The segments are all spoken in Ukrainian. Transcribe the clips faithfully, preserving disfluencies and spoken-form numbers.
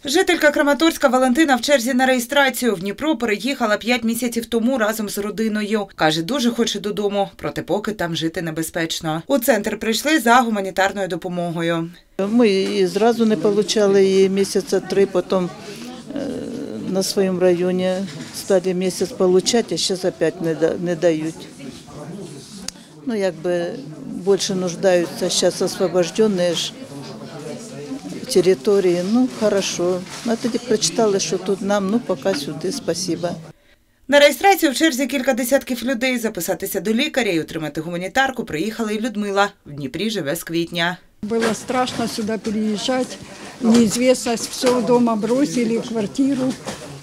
Жителька Краматорська Валентина в черзі на реєстрацію. В Дніпро переїхала п'ять місяців тому разом з родиною. Каже, дуже хоче додому, проте поки там жити небезпечно. У центр прийшли за гуманітарною допомогою. Ми і зразу не отримали її місяця три, потім на своєму районі стали місяць отримати, а зараз опять не дають. Ну, якби більше нуждаються зараз освобождені ж території, ну, хорошо. А тоді прочитали, що тут нам, ну, поки сюди, спасибо. На реєстрацію в черзі кілька десятків людей. Записатися до лікаря і отримати гуманітарку приїхала і Людмила. В Дніпрі живе з квітня. Було страшно сюди переїжджати. Неізвісність, все вдома бросили, квартиру.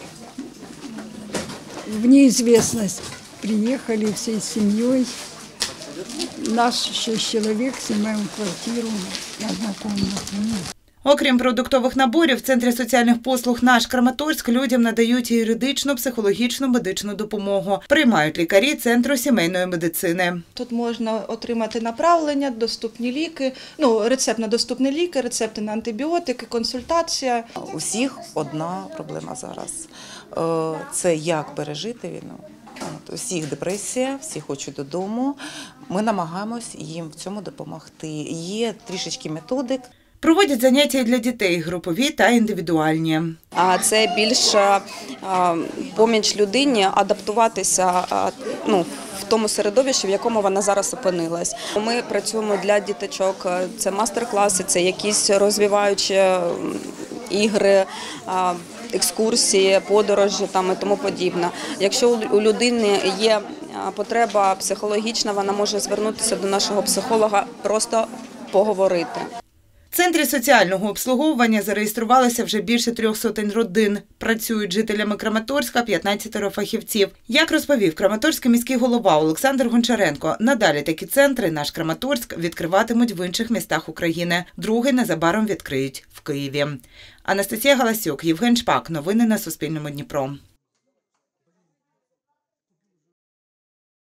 В неізвісність приїхали всією сім'єю. Наш шість чоловік знімаємо квартиру однокомнатну. Окрім продуктових наборів, в Центрі соціальних послуг «Наш Краматорськ» людям надають юридичну, психологічну, медичну допомогу. Приймають лікарі Центру сімейної медицини. Тут можна отримати направлення, доступні ліки, ну, рецепт на доступні ліки, рецепти на антибіотики, консультація. У всіх одна проблема зараз – це як пережити війну. У всіх депресія, всі хочуть додому. Ми намагаємось їм в цьому допомогти. Є трішечки методик. Проводять заняття і для дітей – групові та індивідуальні. Це більше поміч людині адаптуватися ну, в тому середовищі, в якому вона зараз опинилась. Ми працюємо для діточок, це мастер-класи, це якісь розвиваючі ігри, екскурсії, подорожі там, і тому подібне. Якщо у людини є потреба психологічна, вона може звернутися до нашого психолога, просто поговорити. В Центрі соціального обслуговування зареєструвалося вже більше трьох сотень родин. Працюють жителями Краматорська п'ятнадцять фахівців. Як розповів Краматорський міський голова Олександр Гончаренко, надалі такі центри «Наш Краматорськ» відкриватимуть в інших містах України. Другий незабаром відкриють в Києві. Анастасія Галасюк, Євген Шпак. Новини на Суспільному. Дніпро.